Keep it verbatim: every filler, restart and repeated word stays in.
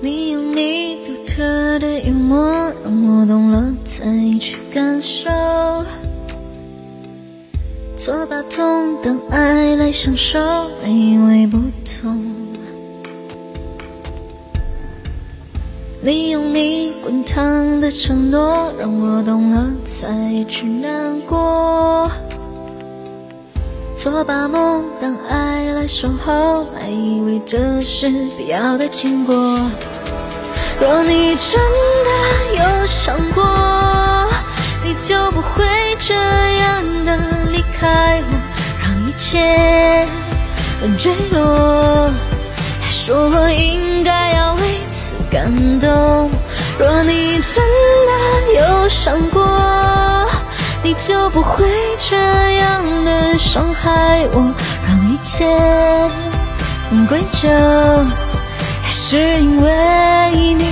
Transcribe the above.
你用你独特的幽默让我懂了再去感受，错把痛当爱来享受，美味不同。你用你滚烫的承诺让我懂了再去难过，错把梦当爱来守候，还以为这是必要的经过。若你真的有想过，你就不会这样的离开我，让一切都坠落，还说我应该要为此感动。若你真的有想过，你就不会这样的伤害我，让一切归咎，还是因为你